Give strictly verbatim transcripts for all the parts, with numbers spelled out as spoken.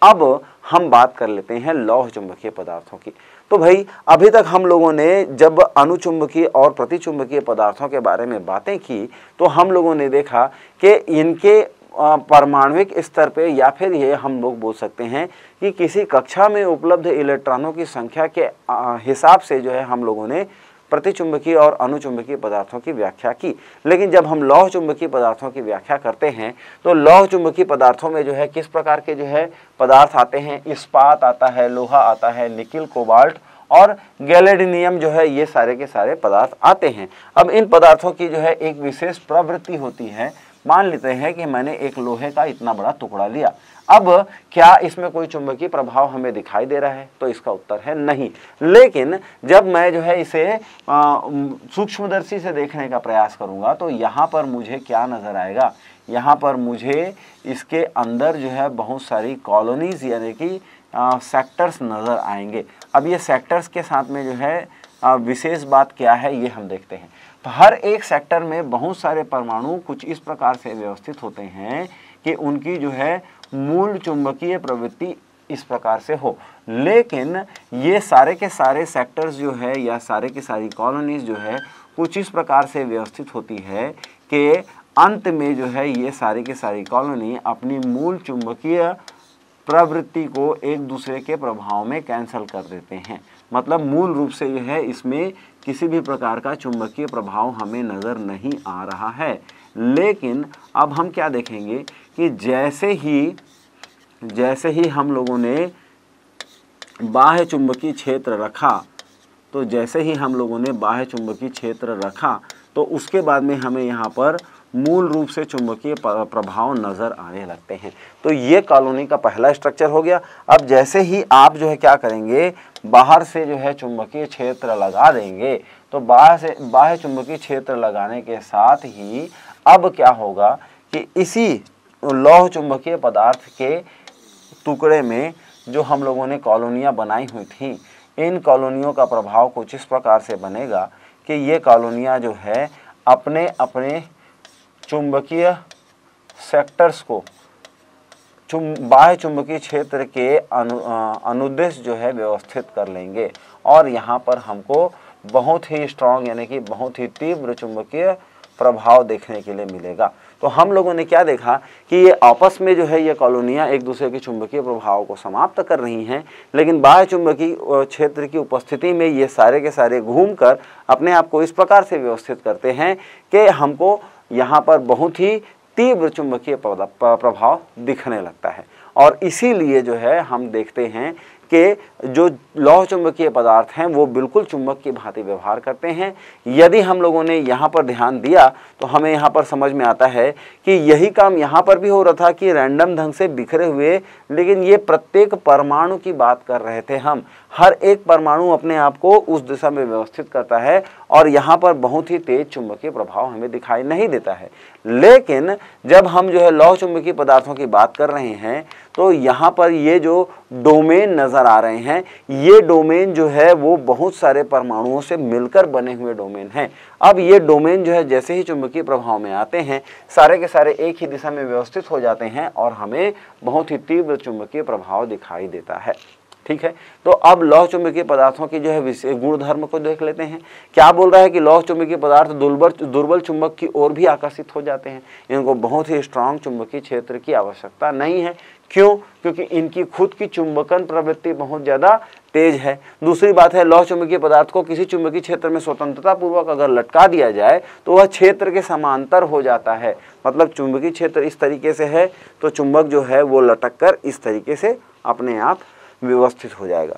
अब हम बात कर लेते हैं लौह चुंबकीय पदार्थों की। तो भाई अभी तक हम लोगों ने जब अनुचुंबकीय और प्रतिचुंबकीय पदार्थों के बारे में बातें की तो हम लोगों ने देखा कि इनके परमाणुविक स्तर पे, या फिर ये हम लोग बोल सकते हैं कि किसी कक्षा में उपलब्ध इलेक्ट्रॉनों की संख्या के हिसाब से जो है हम लोगों ने प्रतिचुंबकीय और अनुचुंबकीय पदार्थों की व्याख्या की। लेकिन जब हम लौह चुंबकीय पदार्थों की व्याख्या करते हैं तो लौह चुंबकीय पदार्थों में जो है किस प्रकार के जो है पदार्थ आते हैं, इस्पात आता है, लोहा आता है, निकिल, कोबाल्ट और गैलेडिनियम जो है, ये सारे के सारे पदार्थ आते हैं। अब इन पदार्थों की जो है एक विशेष प्रवृत्ति होती है। मान लेते हैं कि मैंने एक लोहे का इतना बड़ा टुकड़ा लिया, अब क्या इसमें कोई चुंबकीय प्रभाव हमें दिखाई दे रहा है? तो इसका उत्तर है नहीं। लेकिन जब मैं जो है इसे सूक्ष्मदर्शी से देखने का प्रयास करूंगा तो यहाँ पर मुझे क्या नजर आएगा? यहाँ पर मुझे इसके अंदर जो है बहुत सारी कॉलोनीज यानी कि सेक्टर्स नजर आएंगे। अब ये सेक्टर्स के साथ में जो है आ, विशेष बात क्या है ये हम देखते हैं। तो हर एक सेक्टर में बहुत सारे परमाणु कुछ इस प्रकार से व्यवस्थित होते हैं कि उनकी जो है मूल चुंबकीय प्रवृत्ति इस प्रकार से हो। लेकिन ये सारे के सारे सेक्टर्स जो है या सारे की सारी कॉलोनीज जो है कुछ इस प्रकार से व्यवस्थित होती है कि अंत में जो है ये सारी की सारी कॉलोनी अपनी मूल चुंबकीय प्रवृत्ति को एक दूसरे के प्रभाव में कैंसल कर देते हैं। मतलब मूल रूप से जो है इसमें किसी भी प्रकार का चुंबकीय प्रभाव हमें नज़र नहीं आ रहा है। लेकिन अब हम क्या देखेंगे कि जैसे ही जैसे ही हम लोगों ने बाह्य चुंबकीय क्षेत्र रखा तो जैसे ही हम लोगों ने बाह्य चुंबकीय क्षेत्र रखा तो उसके बाद में हमें यहाँ पर मूल रूप से चुंबकीय प्रभाव नज़र आने लगते हैं। तो ये कॉलोनी का पहला स्ट्रक्चर हो गया। अब जैसे ही आप जो है क्या करेंगे, बाहर से जो है चुंबकीय क्षेत्र लगा देंगे तो बाहर से बाह्य चुंबकीय क्षेत्र लगाने के साथ ही अब क्या होगा कि इसी लौह चुंबकीय पदार्थ के टुकड़े में जो हम लोगों ने कॉलोनियाँ बनाई हुई थी, इन कॉलोनियों का प्रभाव कुछ इस प्रकार से बनेगा कि ये कॉलोनियाँ जो है अपने अपने चुंबकीय सेक्टर्स को चुम बाह्य चुंबकीय क्षेत्र के अनु अनुदेश जो है व्यवस्थित कर लेंगे और यहाँ पर हमको बहुत ही स्ट्रॉन्ग यानी कि बहुत ही तीव्र चुंबकीय प्रभाव देखने के लिए मिलेगा। तो हम लोगों ने क्या देखा कि ये आपस में जो है ये कॉलोनियाँ एक दूसरे के चुंबकीय प्रभाव को समाप्त कर रही हैं, लेकिन बाह्य चुंबकीय क्षेत्र की उपस्थिति में ये सारे के सारे घूमकर अपने आप को इस प्रकार से व्यवस्थित करते हैं कि हमको यहाँ पर बहुत ही तीव्र चुंबकीय प्रभाव दिखने लगता है। और इसीलिए जो है हम देखते हैं कि जो लौह चुंबकीय पदार्थ हैं वो बिल्कुल चुंबक की भांति व्यवहार करते हैं। यदि हम लोगों ने यहाँ पर ध्यान दिया तो हमें यहाँ पर समझ में आता है कि यही काम यहाँ पर भी हो रहा था कि रैंडम ढंग से बिखरे हुए, लेकिन ये प्रत्येक परमाणु की बात कर रहे थे हम। हर एक परमाणु अपने आप को उस दिशा में व्यवस्थित करता है और यहाँ पर बहुत ही तेज चुंबकीय प्रभाव हमें दिखाई नहीं देता है। लेकिन जब हम जो है लौह चुंबकीय पदार्थों की बात कर रहे हैं तो यहाँ पर ये जो डोमेन नज़र आ रहे हैं, ये डोमेन जो है वो बहुत सारे परमाणुओं से मिलकर बने हुए डोमेन हैं। अब ये डोमेन जो है जैसे ही चुंबकीय प्रभाव में आते हैं सारे के सारे एक ही दिशा में व्यवस्थित हो जाते हैं और हमें बहुत ही तीव्र चुंबकीय प्रभाव दिखाई देता है। ठीक है, तो अब लौह चुंबकीय पदार्थों की जो है गुणधर्म को देख लेते हैं। क्या बोल रहा है कि लौह चुंबकीय पदार्थ दुर्बल दुर्बल चुंबक की ओर भी आकर्षित हो जाते हैं। इनको बहुत ही स्ट्रांग चुंबकीय क्षेत्र की आवश्यकता नहीं है। क्यों? क्योंकि इनकी खुद की चुंबकन प्रवृत्ति बहुत ज़्यादा तेज है। दूसरी बात है, लौह चुंबकीय पदार्थ को किसी चुंबकीय क्षेत्र में स्वतंत्रता पूर्वक अगर लटका दिया जाए तो वह क्षेत्र के समांतर हो जाता है। मतलब चुंबकीय क्षेत्र इस तरीके से है तो चुंबक जो है वो लटक कर इस तरीके से अपने आप व्यवस्थित हो जाएगा।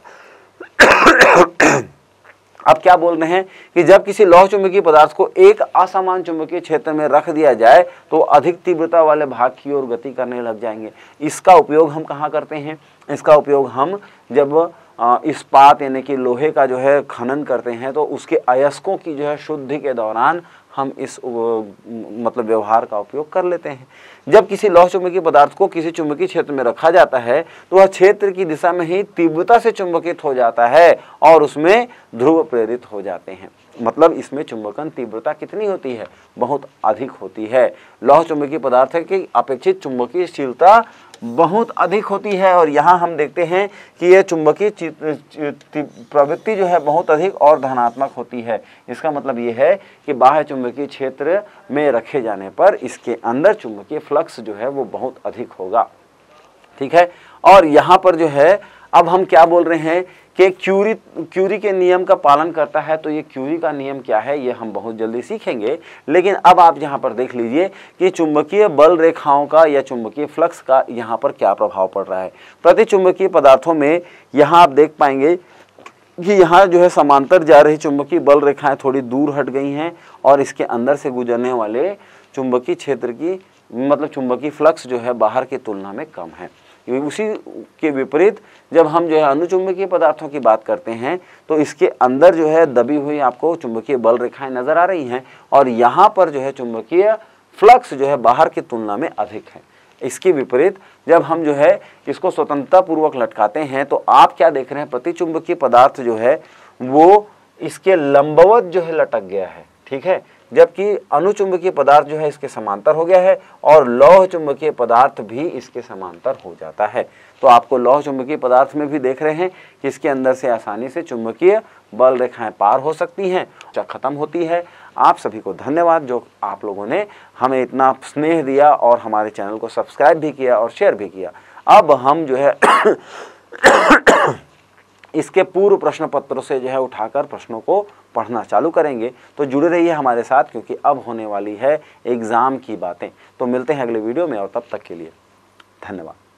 अब क्या बोल रहे हैं कि जब किसी लौह चुंबकीय पदार्थ को एक असमान चुंबकीय क्षेत्र में रख दिया जाए तो अधिक तीव्रता वाले भाग की ओर गति करने लग जाएंगे। इसका उपयोग हम कहाँ करते हैं? इसका उपयोग हम जब इस्पात यानी कि लोहे का जो है खनन करते हैं तो उसके अयस्कों की जो है शुद्धि के दौरान हम इस मतलब व्यवहार का उपयोग कर लेते हैं। जब किसी लौह चुंबकीय पदार्थ को किसी चुंबकीय क्षेत्र में रखा जाता है तो वह क्षेत्र की दिशा में ही तीव्रता से चुंबकित हो जाता है और उसमें ध्रुव प्रेरित हो जाते हैं। मतलब इसमें चुंबकन तीव्रता कितनी होती है, बहुत अधिक होती है। लौह चुंबकीय पदार्थ की अपेक्षित चुंबकीयशीलता बहुत अधिक होती है और यहाँ हम देखते हैं कि यह चुंबकीय प्रवृत्ति जो है बहुत अधिक और धनात्मक होती है। इसका मतलब ये है कि बाह्य चुंबकीय क्षेत्र में रखे जाने पर इसके अंदर चुंबकीय फ्लक्स जो है वो बहुत अधिक होगा। ठीक है, और यहाँ पर जो है अब हम क्या बोल रहे हैं कि क्यूरी क्यूरी के नियम का पालन करता है। तो ये क्यूरी का नियम क्या है ये हम बहुत जल्दी सीखेंगे, लेकिन अब आप यहाँ पर देख लीजिए कि चुंबकीय बल रेखाओं का या चुंबकीय फ्लक्स का यहाँ पर क्या प्रभाव पड़ रहा है। प्रति चुंबकीय पदार्थों में यहाँ आप देख पाएंगे कि यहाँ जो है समांतर जा रही चुंबकीय बल रेखाएं थोड़ी दूर हट गई हैं और इसके अंदर से गुजरने वाले चुंबकीय क्षेत्र की मतलब चुंबकीय फ्लक्स जो है बाहर की तुलना में कम है। उसी के विपरीत जब हम जो है अनुचुंबकीय पदार्थों की बात करते हैं तो इसके अंदर जो है दबी हुई आपको चुंबकीय बल रेखाएं नजर आ रही हैं और यहाँ पर जो है चुंबकीय फ्लक्स जो है बाहर की तुलना में अधिक है। इसके विपरीत जब हम जो है इसको स्वतंत्रता पूर्वक लटकाते हैं तो आप क्या देख रहे हैं, प्रतिचुंबकीय पदार्थ जो है वो इसके लंबवत जो है लटक गया है। ठीक है, जबकि अनुचुंबकीय पदार्थ जो है इसके समांतर हो गया है और लौह चुंबकीय पदार्थ भी इसके समांतर हो जाता है। तो आपको लौह चुंबकीय पदार्थ में भी देख रहे हैं कि इसके अंदर से आसानी से चुंबकीय बल रेखाएं पार हो सकती हैं, खत्म होती है। आप सभी को धन्यवाद जो आप लोगों ने हमें इतना स्नेह दिया और हमारे चैनल को सब्सक्राइब भी किया और शेयर भी किया। अब हम जो है इसके पूर्व प्रश्न पत्रों से जो है उठाकर प्रश्नों को पढ़ना चालू करेंगे। तो जुड़े रहिए हमारे साथ क्योंकि अब होने वाली है एग्ज़ाम की बातें। तो मिलते हैं अगले वीडियो में और तब तक के लिए धन्यवाद।